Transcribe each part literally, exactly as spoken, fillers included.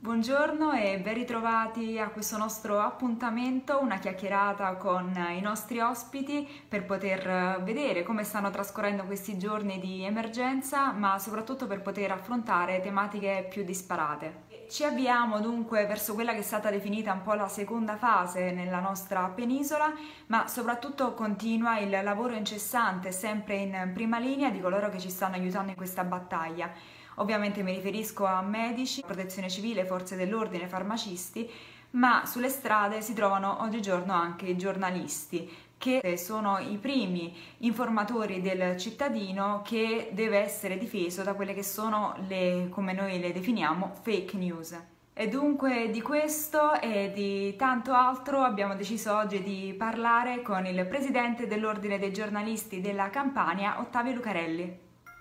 Buongiorno e ben ritrovati a questo nostro appuntamento, una chiacchierata con i nostri ospiti per poter vedere come stanno trascorrendo questi giorni di emergenza, ma soprattutto per poter affrontare tematiche più disparate. Ci avviamo dunque verso quella che è stata definita un po' la seconda fase nella nostra penisola, ma soprattutto continua il lavoro incessante, sempre in prima linea, di coloro che ci stanno aiutando in questa battaglia. Ovviamente mi riferisco a medici, protezione civile, forze dell'ordine, farmacisti, ma sulle strade si trovano oggigiorno anche i giornalisti, che sono i primi informatori del cittadino che deve essere difeso da quelle che sono le, come noi le definiamo, fake news. E dunque di questo e di tanto altro abbiamo deciso oggi di parlare con il presidente dell'Ordine dei giornalisti della Campania, Ottavio Lucarelli.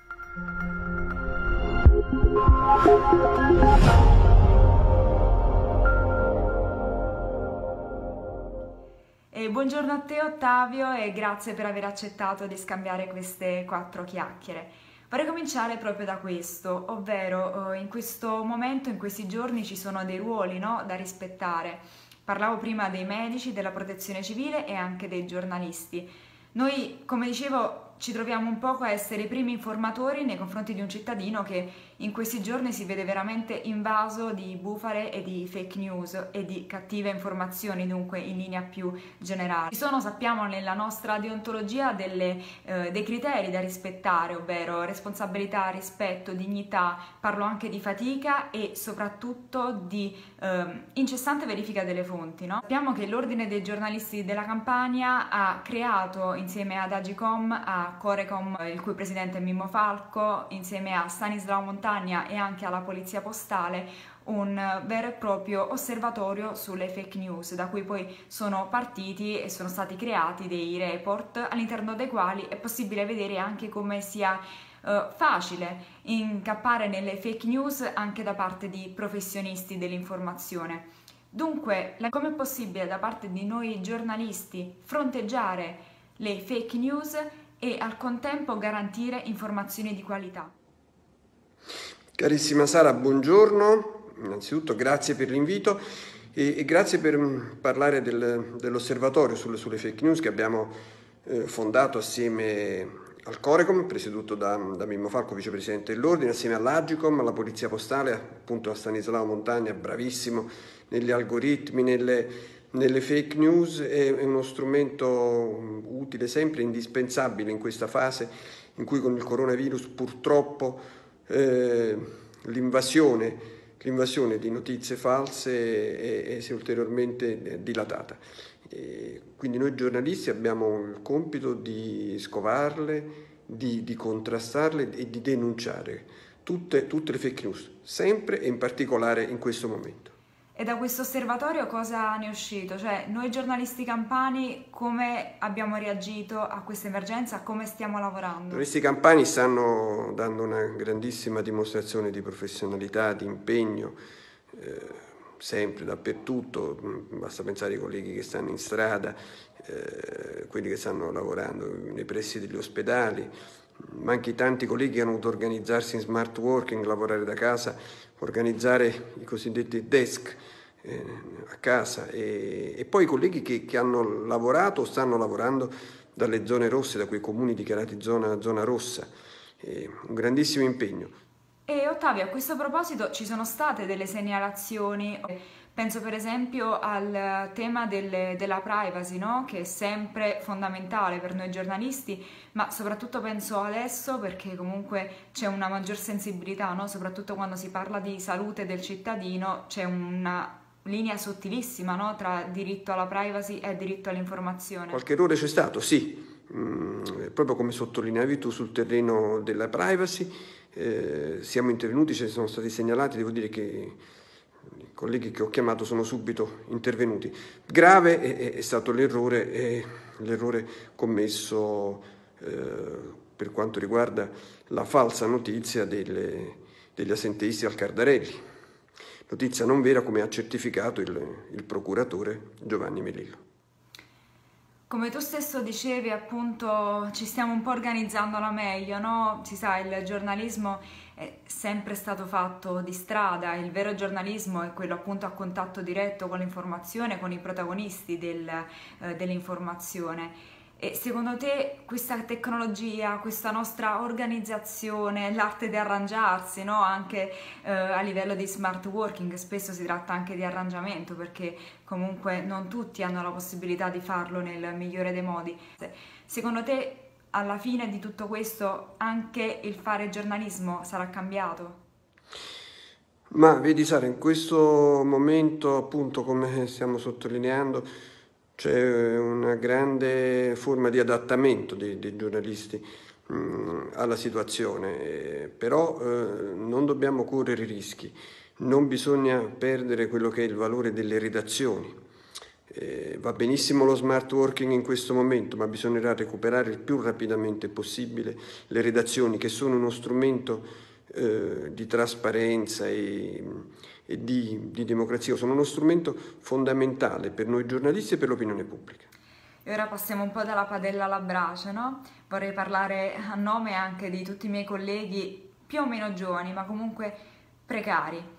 E buongiorno a te Ottavio e grazie per aver accettato di scambiare queste quattro chiacchiere. Vorrei cominciare proprio da questo, ovvero in questo momento, in questi giorni ci sono dei ruoli, no, da rispettare. Parlavo prima dei medici, della protezione civile e anche dei giornalisti. Noi, come dicevo, ci troviamo un poco a essere i primi informatori nei confronti di un cittadino che in questi giorni si vede veramente invaso di bufale e di fake news e di cattive informazioni, dunque in linea più generale. Ci sono, sappiamo, nella nostra deontologia delle, eh, dei criteri da rispettare, ovvero responsabilità, rispetto, dignità, parlo anche di fatica e soprattutto di eh, incessante verifica delle fonti, no? Sappiamo che l'Ordine dei giornalisti della Campania ha creato insieme ad Agicom, a Corecom, il cui presidente è Mimmo Falco, insieme a Stanislao Montagna e anche alla Polizia Postale, un vero e proprio osservatorio sulle fake news, da cui poi sono partiti e sono stati creati dei report all'interno dei quali è possibile vedere anche come sia uh, facile incappare nelle fake news anche da parte di professionisti dell'informazione. Dunque, come è possibile da parte di noi giornalisti fronteggiare le fake news e al contempo garantire informazioni di qualità? Carissima Sara, buongiorno, innanzitutto grazie per l'invito e, e grazie per parlare del, dell'osservatorio sulle, sulle fake news che abbiamo eh, fondato assieme al Corecom, presieduto da, da Mimmo Falco, vicepresidente dell'Ordine, assieme all'Agicom, alla Polizia Postale, appunto a Stanislao Montagna, bravissimo negli algoritmi, nelle, nelle fake news, è, è uno strumento utile, sempre indispensabile in questa fase in cui con il coronavirus purtroppo Eh, l'invasione, l'invasione di notizie false è, è, si è ulteriormente dilatata. E quindi noi giornalisti abbiamo il compito di scovarle, di, di contrastarle e di denunciare tutte, tutte le fake news, sempre e in particolare in questo momento. E da questo osservatorio cosa ne è uscito? Cioè, noi giornalisti campani come abbiamo reagito a questa emergenza, come stiamo lavorando? I giornalisti campani stanno dando una grandissima dimostrazione di professionalità, di impegno, eh, sempre, dappertutto. Basta pensare ai colleghi che stanno in strada, eh, quelli che stanno lavorando nei pressi degli ospedali, ma anche i tanti colleghi che hanno dovuto organizzarsi in smart working, lavorare da casa, organizzare i cosiddetti desk eh, a casa e, e poi i colleghi che, che hanno lavorato o stanno lavorando dalle zone rosse, da quei comuni dichiarati zona, zona rossa. Eh, un grandissimo impegno. E Ottavio, a questo proposito ci sono state delle segnalazioni, penso per esempio al tema delle, della privacy, no? Che è sempre fondamentale per noi giornalisti, ma soprattutto penso adesso perché comunque c'è una maggior sensibilità, no? Soprattutto quando si parla di salute del cittadino c'è una linea sottilissima, no? Tra diritto alla privacy e diritto all'informazione. Qualche errore c'è stato, sì, mm, proprio come sottolineavi tu sul terreno della privacy. Eh, siamo intervenuti, ce ne sono stati segnalati, devo dire che i colleghi che ho chiamato sono subito intervenuti. Grave è, è stato l'errore, è l'errore commesso eh, per quanto riguarda la falsa notizia delle, degli assenteisti al Cardarelli, notizia non vera come ha certificato il, il procuratore Giovanni Melillo. Come tu stesso dicevi, appunto, ci stiamo un po' organizzando alla meglio, no? Si sa, il giornalismo è sempre stato fatto di strada, il vero giornalismo è quello appunto a contatto diretto con l'informazione, con i protagonisti del, eh, dell'informazione. E secondo te questa tecnologia, questa nostra organizzazione, l'arte di arrangiarsi, no? Anche eh, a livello di smart working, spesso si tratta anche di arrangiamento perché comunque non tutti hanno la possibilità di farlo nel migliore dei modi. Secondo te alla fine di tutto questo anche il fare giornalismo sarà cambiato? Ma vedi Sara, in questo momento, appunto, come stiamo sottolineando, c'è una grande forma di adattamento dei, dei giornalisti mh, alla situazione, eh, però eh, non dobbiamo correre rischi, non bisogna perdere quello che è il valore delle redazioni. Eh, va benissimo lo smart working in questo momento, ma bisognerà recuperare il più rapidamente possibile le redazioni, che sono uno strumento eh, di trasparenza e, e di, di democrazia, sono uno strumento fondamentale per noi giornalisti e per l'opinione pubblica. E ora passiamo un po' dalla padella alla brace, no? Vorrei parlare a nome anche di tutti i miei colleghi più o meno giovani, ma comunque precari.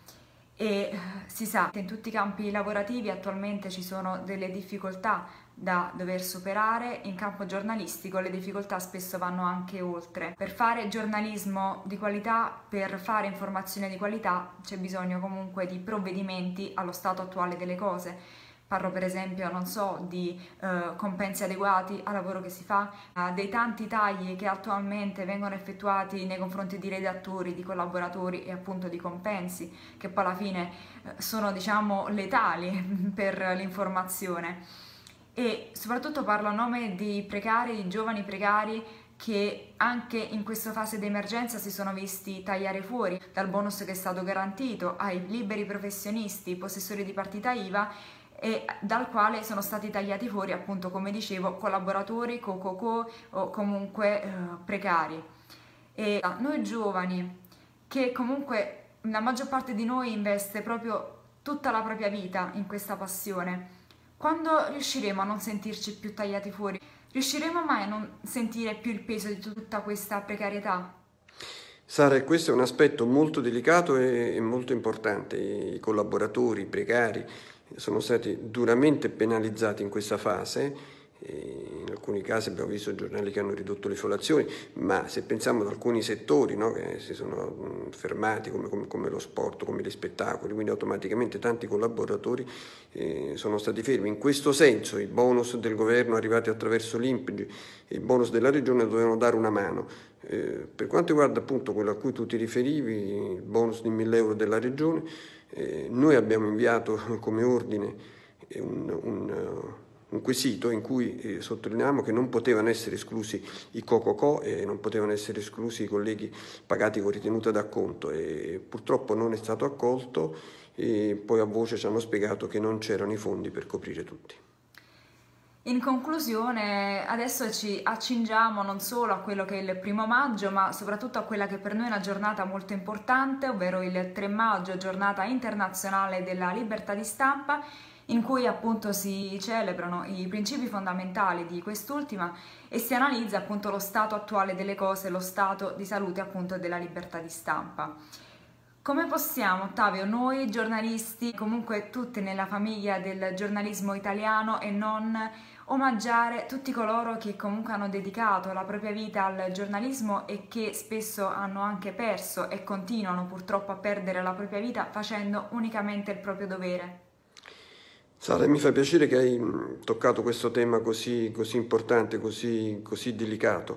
E si sa che in tutti i campi lavorativi attualmente ci sono delle difficoltà da dover superare. In campo giornalistico le difficoltà spesso vanno anche oltre. Per fare giornalismo di qualità, per fare informazione di qualità, c'è bisogno comunque di provvedimenti allo stato attuale delle cose. Parlo per esempio, non so, di eh, compensi adeguati al lavoro che si fa, eh, dei tanti tagli che attualmente vengono effettuati nei confronti di redattori, di collaboratori e appunto di compensi, che poi alla fine eh, sono, diciamo, letali per l'informazione. E soprattutto parlo a nome di precari, di giovani precari che anche in questa fase di emergenza si sono visti tagliare fuori dal bonus che è stato garantito ai liberi professionisti, possessori di partita I V A, e dal quale sono stati tagliati fuori, appunto, come dicevo, collaboratori, co-co-co o comunque eh, precari. E noi giovani, che comunque la maggior parte di noi investe proprio tutta la propria vita in questa passione, quando riusciremo a non sentirci più tagliati fuori? Riusciremo mai a non sentire più il peso di tutta questa precarietà? Sara, questo è un aspetto molto delicato e, e molto importante. I collaboratori, i precari sono stati duramente penalizzati in questa fase. In alcuni casi abbiamo visto giornali che hanno ridotto le follazioni, ma se pensiamo ad alcuni settori, no, che si sono fermati come, come, come lo sport, come gli spettacoli, quindi automaticamente tanti collaboratori eh, sono stati fermi. In questo senso i bonus del governo arrivati attraverso l'I N P G e i bonus della regione dovevano dare una mano. Eh, per quanto riguarda appunto quello a cui tu ti riferivi, il bonus di mille euro della regione, eh, noi abbiamo inviato come ordine un, un un quesito in cui eh, sottolineiamo che non potevano essere esclusi i co-co-co e non potevano essere esclusi i colleghi pagati con ritenuta d'acconto, e purtroppo non è stato accolto, e poi a voce ci hanno spiegato che non c'erano i fondi per coprire tutti. In conclusione, adesso ci accingiamo non solo a quello che è il primo maggio, ma soprattutto a quella che per noi è una giornata molto importante, ovvero il tre maggio, giornata internazionale della libertà di stampa, in cui appunto si celebrano i principi fondamentali di quest'ultima e si analizza appunto lo stato attuale delle cose, lo stato di salute appunto della libertà di stampa. Come possiamo, Ottavio, noi giornalisti, comunque tutti nella famiglia del giornalismo italiano, e non omaggiare tutti coloro che comunque hanno dedicato la propria vita al giornalismo e che spesso hanno anche perso e continuano purtroppo a perdere la propria vita facendo unicamente il proprio dovere? Sara, mi fa piacere che hai toccato questo tema così, così importante, così, così delicato.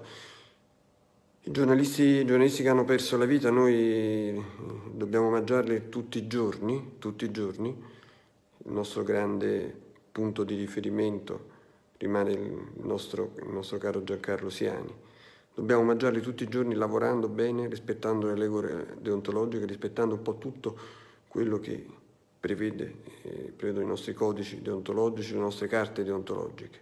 I giornalisti, i giornalisti che hanno perso la vita, noi dobbiamo omaggiarli tutti i giorni, tutti i giorni. Il nostro grande punto di riferimento rimane il nostro, il nostro caro Giancarlo Siani. Dobbiamo omaggiarli tutti i giorni lavorando bene, rispettando le regole deontologiche, rispettando un po' tutto quello che prevede, eh, prevedono i nostri codici deontologici, le nostre carte deontologiche.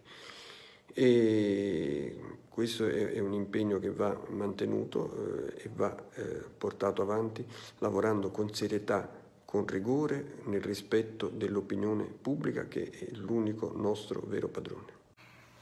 E questo è, è un impegno che va mantenuto eh, e va eh, portato avanti lavorando con serietà, con rigore, nel rispetto dell'opinione pubblica, che è l'unico nostro vero padrone.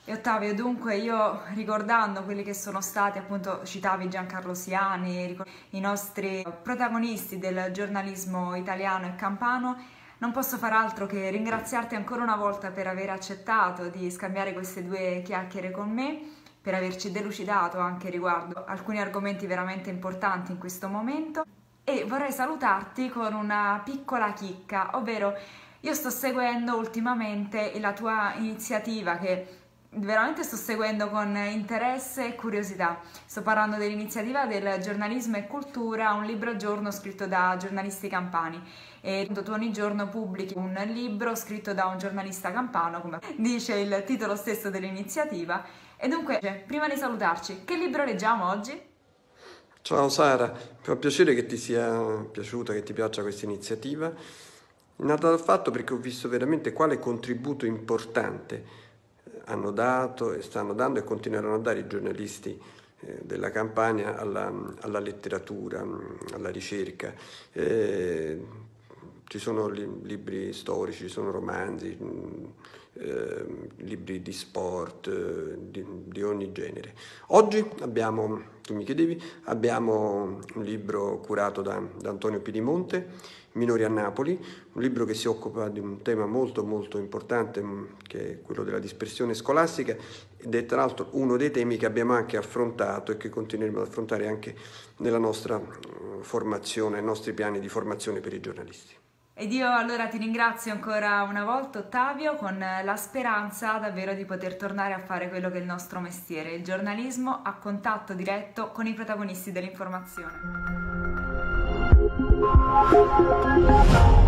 E Ottavio, dunque io ricordando quelli che sono stati, appunto citavi Giancarlo Siani, i nostri protagonisti del giornalismo italiano e campano, non posso far altro che ringraziarti ancora una volta per aver accettato di scambiare queste due chiacchiere con me, per averci delucidato anche riguardo alcuni argomenti veramente importanti in questo momento. E vorrei salutarti con una piccola chicca, ovvero io sto seguendo ultimamente la tua iniziativa che veramente sto seguendo con interesse e curiosità. Sto parlando dell'iniziativa del giornalismo e cultura, un libro al giorno scritto da giornalisti campani. E tu ogni giorno pubblichi un libro scritto da un giornalista campano, come dice il titolo stesso dell'iniziativa. E dunque, prima di salutarci, che libro leggiamo oggi? Ciao Sara, fa piacere che ti sia piaciuta, che ti piaccia questa iniziativa. È nata dal fatto perché ho visto veramente quale contributo importante hanno dato e stanno dando e continueranno a dare i giornalisti eh, della Campania alla, alla letteratura, alla ricerca. Eh, ci sono li, libri storici, ci sono romanzi, eh, libri di sport, eh, di, di ogni genere. Oggi abbiamo, tu mi chiedevi, abbiamo un libro curato da, da Antonio Piedimonte, Minori a Napoli, un libro che si occupa di un tema molto molto importante che è quello della dispersione scolastica ed è tra l'altro uno dei temi che abbiamo anche affrontato e che continueremo ad affrontare anche nella nostra formazione, nei nostri piani di formazione per i giornalisti. Ed io allora ti ringrazio ancora una volta Ottavio, con la speranza davvero di poter tornare a fare quello che è il nostro mestiere, il giornalismo a contatto diretto con i protagonisti dell'informazione.